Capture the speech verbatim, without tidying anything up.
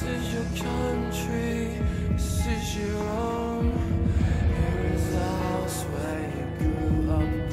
is your country, this is your home. Here is the house where you grew up.